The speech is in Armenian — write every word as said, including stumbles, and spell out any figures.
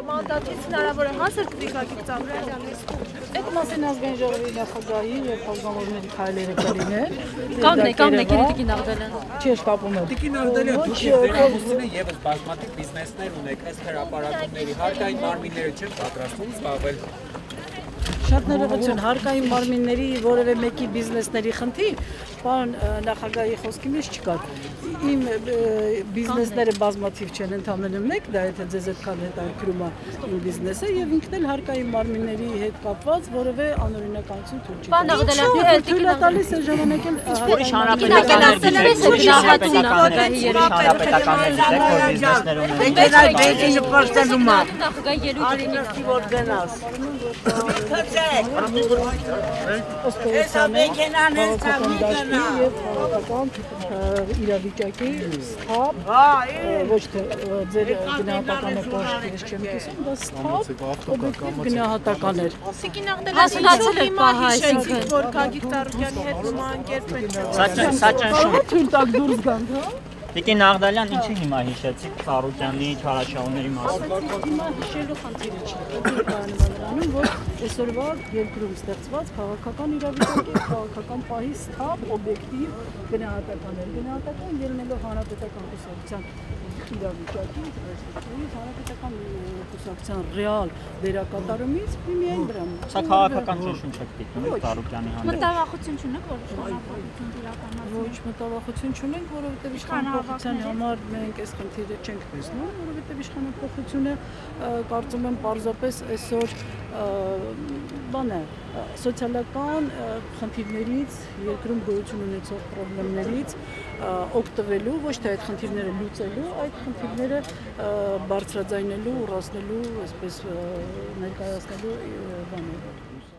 մանդատից հնարավոր է հասել Գրիգորի Ծաղրյանի։ Այդ մասին ազգային ժողովի նախագահի եւ բաժանորդների քայլերը կլինեն։ Կանգնեք, կանգնեք, Տիկին Աղդալյան։ Չի շտապում եք։ Տիկին Աղդալյան, դուք եւ դերամուսինը եւս բազմաթիվ բիզնեսներ ունեք, այս հրապարակումների հարկային մարմինները չեն պատրաստվում զբաղվել։ Շատ ներողություն, հարկային մարմինների որևէ մեկի բիզնեսների խնդիր, պարոն նախագահի խոսքի մեջ չկար։ Իմ բիզնեսները բազմաթիվ չեն, ընդամենը մեկ, դա եթե ձեզ այդքան հետաքրքրում է իմ բիզնեսը եւ ինքն էլ հարկային մարմինների հետ կապված որևէ անօրինականություն թույլ չի տալիս։ Թույլ է տալիս է ժամանակ էլ Ուրիշ իրավիճակի սթափ, ոչ թե ձեր գնահատականը կոշտիրս չեմ կիսում, դա սթափ օբյեկտիվ գնահատական էր։ Տիկին Աղդալյան, հիմա հիշեցիք, որ Գագիկ Ծառուկյանի հետ նման կերպ եք։ Թույլ տակ դուրս գանք, հա։ Տիկին Աղդալյան, ինչի հիմա հիշեցիք Ծառուկյանի չարաշահումների մասին։ Հիմա հիշելու խնդիրը չի, նրանում, որ այսօրվա երկրում ստեղծված քաղաքական իրավիճակի, քաղաքական պահի սթափ, օբյեկտիվ գնահատական էր, գնահատական ելնելով հանրապետական կուսակցության իրավիճակի, հանրապետական կուսակցության ռեալ դերակատարումից միայն դրան։ Սա քաղաքական ճնշում չեք դիտում Ծառուկյանի հանդեպ։ Մտավախություն չունեք, որ իշխանապահություն իրականացնի։ Ոչ մտավախություն չունենք, որովհետև իշխանապահության համար մենք այս խնդիրը չենք տեսնում, որովհետև իշխանապահությունը կարծում եմ պարզապես այսօր բան է, սոցիալական խնդիրներից, երկրում գոյություն ունեցող խնդիրներից օգտվելու, ոչ թե այդ խնդիրները լուծելու, այդ խնդիրները բարձրաձայնելու, ուրացնելու, այսպես ներկայացնելու բաներ։